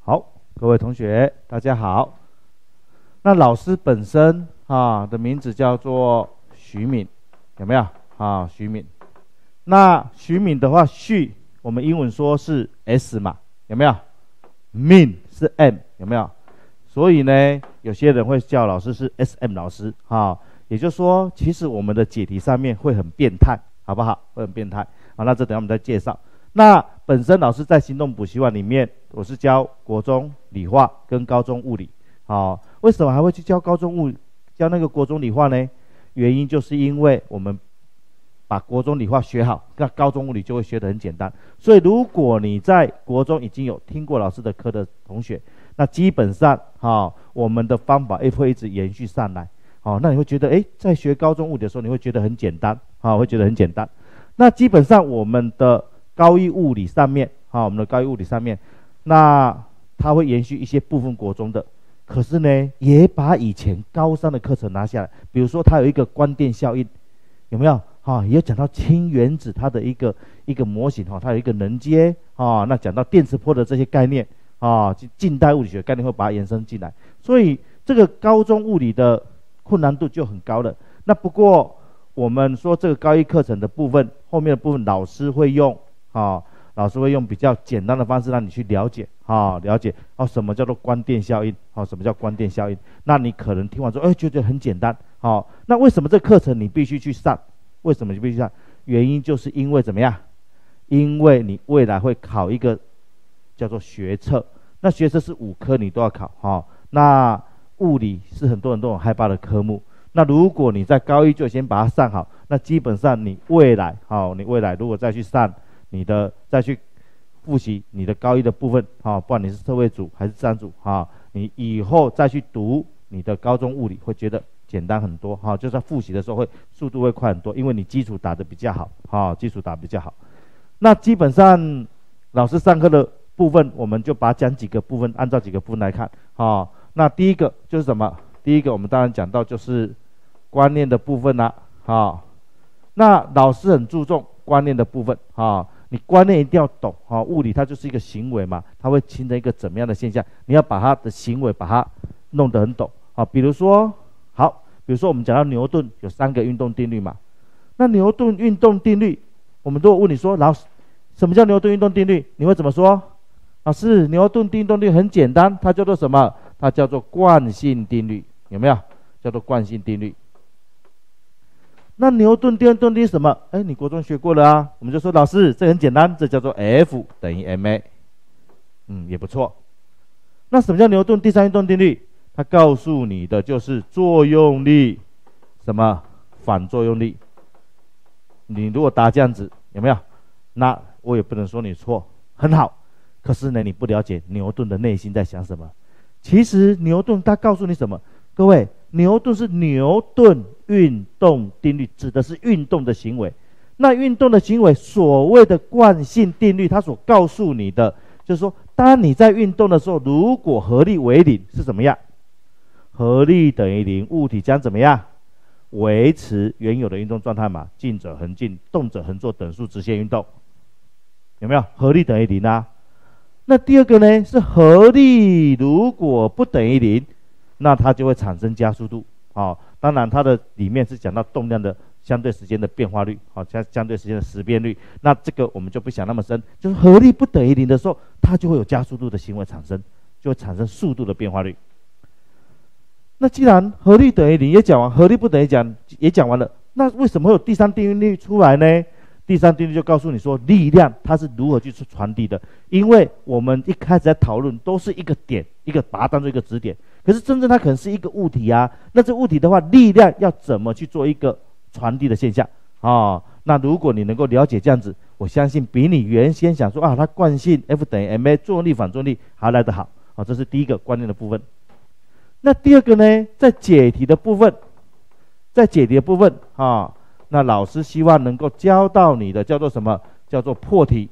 好，各位同学，大家好。那老师本身的名字叫做徐敏，有没有徐敏。那徐敏的话，徐我们英文说是 S 嘛，有没有？敏是 M， 有没有？所以呢，有些人会叫老师是 SM 老师也就是说，其实我们的解题上面会很变态，好不好？会很变态。好，那这等一下我们再介绍。那本身老师在行动补习班里面，我是教国中理化跟高中物理。为什么还会去教教那个国中理化呢？原因就是因为我们把国中理化学好，那高中物理就会学得很简单。所以如果你在国中已经有听过老师的课的同学，那基本上我们的方法会一直延续上来。那你会觉得在学高中物理的时候，你会觉得很简单，会觉得很简单。那基本上我们的高一物理上面，那它会延续一些部分国中的，可是呢，也把以前高三的课程拿下来。比如说，它有一个光电效应，有没有？也有讲到氢原子它的一个模型，它有一个能阶那讲到电磁波的这些概念近代物理学概念会把它延伸进来，所以这个高中物理的困难度就很高了。那不过我们说这个高一课程的部分，后面的部分老师会用比较简单的方式让你去了解什么叫做光电效应什么叫光电效应。那你可能听完之后觉得很简单那为什么这课程你必须去上？为什么你必须上？原因就是因为怎么样？因为你未来会考一个叫做学测，那学测是5科你都要考那物理是很多人都很害怕的科目。那如果你在高一就先把它上好，那基本上你未来如果再去上再去复习你的高一的部分不管你是社会组还是自然组你以后再去读你的高中物理会觉得简单很多就在复习的时候速度会快很多，因为你基础打得比较好基础打得比较好。那基本上老师上课的部分，我们就把它讲几个部分，按照几个部分来看那第一个就是什么？第一个我们当然讲到就是观念的部分啦那老师很注重观念的部分你观念一定要懂物理它就是一个行为嘛，它会形成一个怎么样的现象，你要把它的行为把它弄得很懂比如说我们讲到牛顿有3个运动定律嘛，那牛顿运动定律，我们都会问你说，老师什么叫牛顿运动定律？你会怎么说？老师，牛顿运动定律很简单，它叫做什么？它叫做惯性定律，有没有？叫做惯性定律。那牛顿运动定律什么？你国中学过了我们就说老师这很简单，这叫做 F 等于 ma， 也不错。那什么叫牛顿第3运动定律？它告诉你的就是作用力什么反作用力。你如果答这样子，有没有？那我也不能说你错，很好。可是呢，你不了解牛顿的内心在想什么。其实牛顿他告诉你什么？各位，牛顿是牛顿运动定律，指的是运动的行为。那运动的行为，所谓的惯性定律，它所告诉你的就是说，当你在运动的时候，如果合力为0是怎么样？合力等于0，物体将怎么样？维持原有的运动状态嘛，静者恒静，动者恒做等速直线运动，有没有？合力等于0那第二个呢，是合力如果不等于0，那它就会产生加速度当然它的里面是讲到动量的相对时间的变化率相对时间的时变率，那这个我们就不想那么深，就是合力不等于0的时候，它就会有加速度的行为产生，就会产生速度的变化率。那既然合力等于0也讲完，合力不等于也讲完了，那为什么会有第3定律出来呢？第3定律就告诉你说，力量它是如何去传递的。因为我们一开始在讨论都是一个点，把它当做一个指点，可是真正它可能是一个物体那这物体的话，力量要怎么去做一个传递的现象那如果你能够了解这样子，我相信比你原先想说它惯性 F 等于 ma 作用力反作用力还来得好这是第一个观念的部分。那第二个呢，在解题的部分那老师希望能够教到你的叫做什么？叫做破题。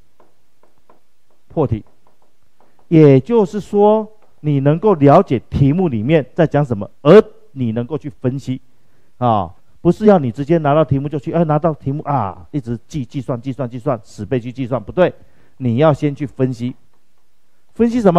也就是说，你能够了解题目里面在讲什么，而你能够去分析不是要你直接拿到题目就去拿到题目一直计算10倍去计算，不对，你要先去分析什么？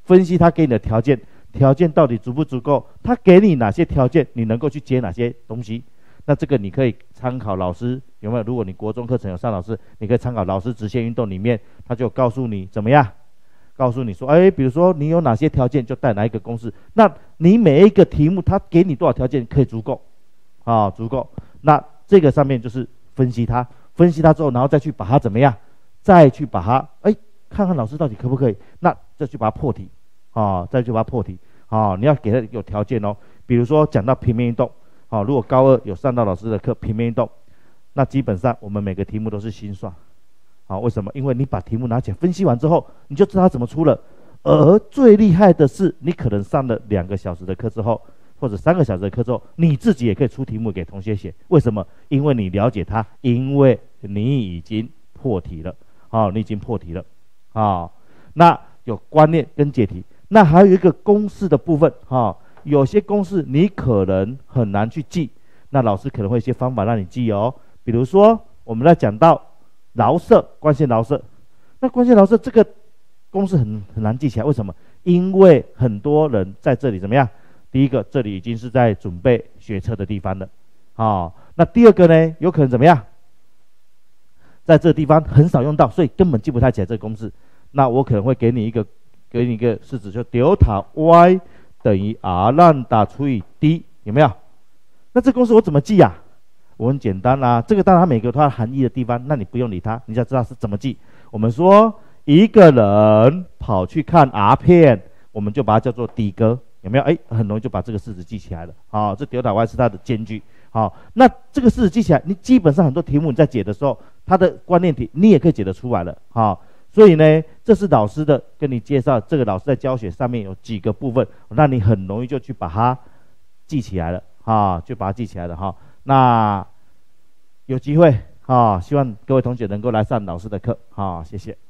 分析他给你的条件，条件到底足不足够？他给你哪些条件，你能够去接哪些东西？那这个你可以参考老师有没有？如果你国中课程有上老师，你可以参考老师直线运动里面，他就告诉你怎么样，告诉你说，比如说你有哪些条件，就带哪一个公式。那你每一个题目，他给你多少条件可以足够？足够。那这个上面就是分析它，分析它之后，然后再去把它怎么样？再去把它看看老师到底可不可以？那再去把它破题，再去把它破题，你要给他有条件哦。比如说讲到平面运动，如果高二有上到老师的课平面运动，那基本上我们每个题目都是心算，为什么？因为你把题目拿起来分析完之后，你就知道它怎么出了。而最厉害的是，你可能上了2个小时的课之后，或者3个小时的课之后，你自己也可以出题目给同学写。为什么？因为你了解它，因为你已经破题了，你已经破题了，那有观念跟解题，那还有一个公式的部分，有些公式你可能很难去记，那老师可能会有一些方法让你记哦。比如说，我们来讲到饶射，关线饶射，那关线饶射这个公式很难记起来，为什么？因为很多人在这里怎么样？第一个，这里已经是在准备学车的地方了，那第二个呢，有可能怎么样？在这个地方很少用到，所以根本记不太起来这个公式。那我可能会给你一个式子，就 delta y 等于 r 兰达除以 d， 有没有？那这公式我怎么记啊？我很简单啦，这个当然它每个有它的含义的地方，那你不用理它，你就要知道是怎么记。我们说一个人跑去看 R 片，我们就把它叫做 D 哥，有没有？很容易就把这个式子记起来了。这 delta y 是它的间距。那这个式子记起来，你基本上很多题目你在解的时候，它的观念题你也可以解得出来了。所以呢，这是老师的跟你介绍，这个老师在教学上面有几个部分，让你很容易就去把它记起来了，就把它记起来了。那有机会希望各位同学能够来上老师的课，谢谢。